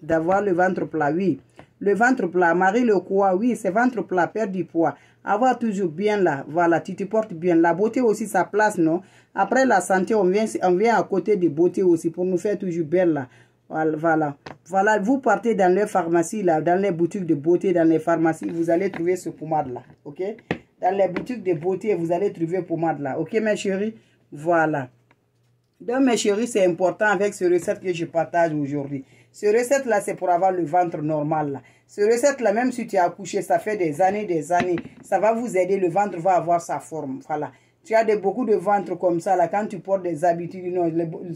d'avoir le ventre plat, oui. Le ventre plat, Marie le quoi, oui, c'est ventre plat, perdre du poids. Avoir toujours bien là, voilà, tu te portes bien. La beauté aussi, sa place, non? Après la santé, on vient à côté de beauté aussi pour nous faire toujours belle là. Voilà. Voilà, vous partez dans les pharmacies là, dans les boutiques de beauté, dans les pharmacies, vous allez trouver ce pommade là, ok? Dans les boutiques de beauté, vous allez trouver pommade là, ok mes chéris? Voilà. Donc mes chéris, c'est important avec ce recette que je partage aujourd'hui. Ce recette là, c'est pour avoir le ventre normal là. Ce recette là, même si tu as accouché, ça fait des années, ça va vous aider, le ventre va avoir sa forme, voilà. Tu as beaucoup de ventre comme ça, là, quand tu portes des habitudes, non,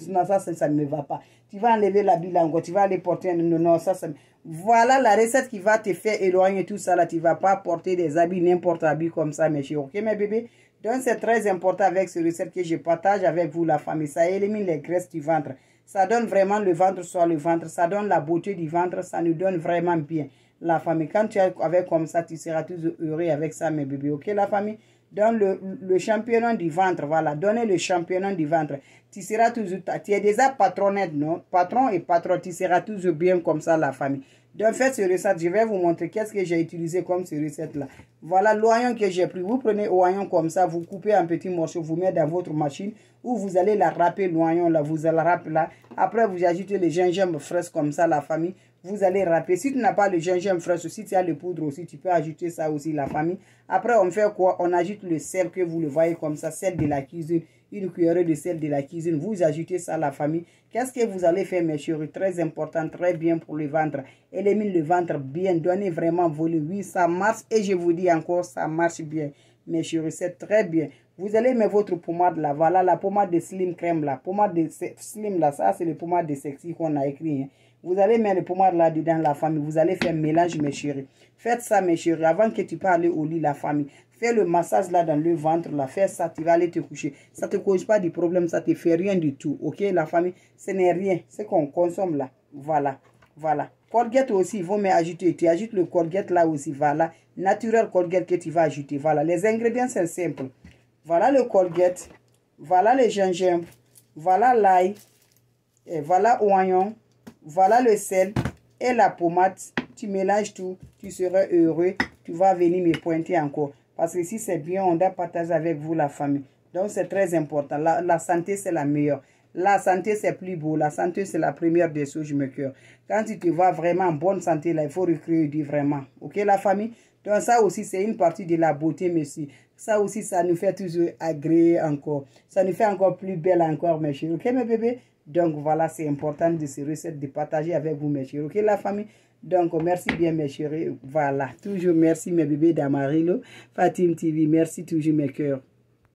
ça ne me va pas. Tu vas enlever l'habit là encore, tu vas aller porter, non, ça. Voilà la recette qui va te faire éloigner tout ça là. Tu ne vas pas porter des habits, n'importe habit comme ça, mes chéris, ok, mes bébés? Donc, c'est très important avec ce recette que je partage avec vous, la famille. Ça élimine les graisses du ventre. Ça donne vraiment le ventre sur le ventre. Ça donne la beauté du ventre. Ça nous donne vraiment bien, la famille. Quand tu es avec comme ça, tu seras toujours heureux avec ça, mes bébés, ok, la famille? Donne le championnat du ventre, voilà. Donnez le championnat du ventre. Tu seras toujours, tu es déjà patronnette, non? Patron et patron, tu seras toujours bien comme ça, la famille. Donc, faites ce recette. Je vais vous montrer qu'est-ce que j'ai utilisé comme ce recette-là. Voilà l'oignon que j'ai pris. Vous prenez l'oignon comme ça, vous coupez en petits morceaux, vous mettez dans votre machine ou vous allez la râper, l'oignon là, vous allez la râper là. Après, vous ajoutez le gingembre frais comme ça, la famille. Vous allez râper. Si tu n'as pas le gingembre frais, si tu as le poudre aussi, tu peux ajouter ça aussi, la famille. Après, on fait quoi? On ajoute le sel que vous le voyez comme ça, sel de la cuisine. Une cuillerée de sel de la cuisine. Vous ajoutez ça, la famille. Qu'est-ce que vous allez faire, mes chéris? Très important, très bien pour le ventre. Élimine le ventre bien, donnez vraiment volume. Oui, ça marche et je vous dis encore, ça marche bien. Mes chéris, c'est très bien. Vous allez mettre votre pommade là. Voilà la pommade de Slim Crème là. Pommade de Slim là. Ça, c'est le pommade de Sexy qu'on a écrit. Hein. Vous allez mettre le pommade là dedans, la famille. Vous allez faire un mélange, mes chéris. Faites ça, mes chéris, avant que tu peux aller au lit, la famille. Fais le massage là dans le ventre là. Fais ça, tu vas aller te coucher. Ça ne te cause pas de problème, ça ne te fait rien du tout. Ok, la famille, ce n'est rien. C'est qu'on consomme là. Voilà, voilà. Colgate aussi, il faut ajouter. Tu ajoutes le Colgate là aussi, voilà. Naturel Colgate que tu vas ajouter. Voilà, les ingrédients sont simples. Voilà le Colgate. Voilà le gingembre. Voilà l'ail. Et voilà l'oignon. Voilà le sel et la pommade. Tu mélanges tout. Tu seras heureux. Tu vas venir me pointer encore. Parce que si c'est bien, on doit partager avec vous la famille. Donc c'est très important. La santé, c'est la meilleure. La santé, c'est plus beau. La santé, c'est la première des choses, je me cœur. Quand tu te vois vraiment en bonne santé, là, il faut recruter vraiment. Ok, la famille? Donc ça aussi, c'est une partie de la beauté, merci. Ça aussi, ça nous fait toujours agréer encore. Ça nous fait encore plus belle encore, mes chéris. Ok, mes bébés? Donc voilà, c'est important de ces recettes, de partager avec vous, mes chéris. Ok, la famille? Donc, merci bien, mes chéris. Voilà, toujours merci, mes bébés d'Amarilo. Fatim TV, merci toujours, mes cœurs.